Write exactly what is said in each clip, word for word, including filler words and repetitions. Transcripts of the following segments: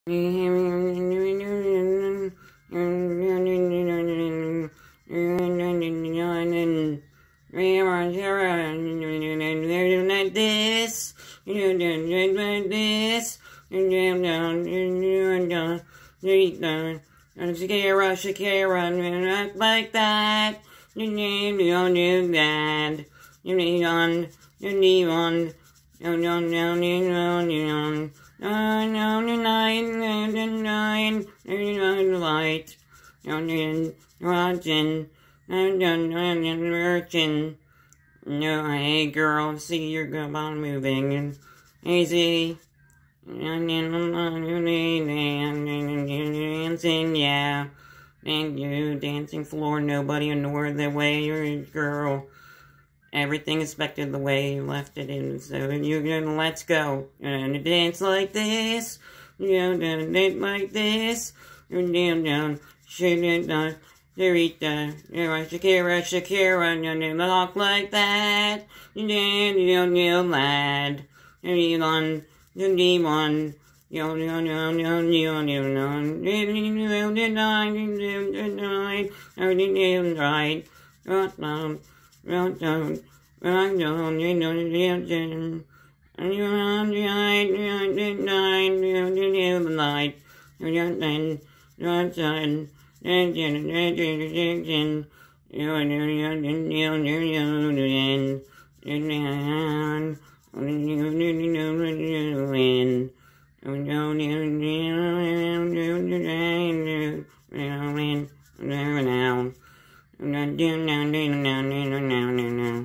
This, this, Shakira, Shakira, not like that. You need, you don't do that. You need on, you need on. No, no, no, no, no, no. No, no, no, nine, nine, nine, nine, light. No, no, watching. No, no, no, no, virgin. No, hey, girl, see your good on moving. And easy. Dancing, yeah. Thank you, dancing floor, nobody ignored the way your girl. Everything expected the way you left it in, so you're gonna let's go. You're gonna dance like this, you're gonna dance like this, you're down, down, shake it down, Sarita, you're Shakira, Shakira, you're gonna talk like that, you're down, you're new lad, you're on, you're demon, you're you're you're you're you're you're right, right, right. Well done, well done, you know the dancing. And you're on the night, you're on the night, you're on the light. You're on the outside, dancing, dancing, dancing. You're on the end, you're on the end. You're down, you're in. You're down, you're down. Not down, down, down, down, down, down, down.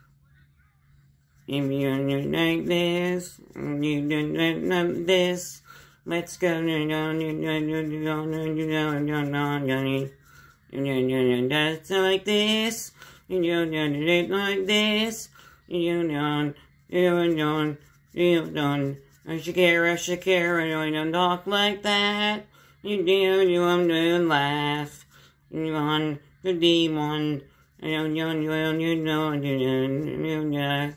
If you do like this, you do like this. Let's go down, down, down, down, down, down, down, down. You dance like this. You do like this. You don't, you don't, you don't. Shakira, Shakira, you don't talk like that. You do, you want to laugh. You want. The demon, you know, you know, you know, you know,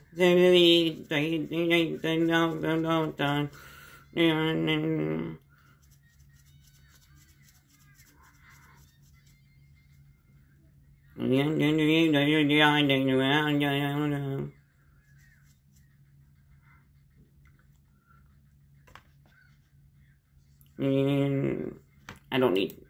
I don't need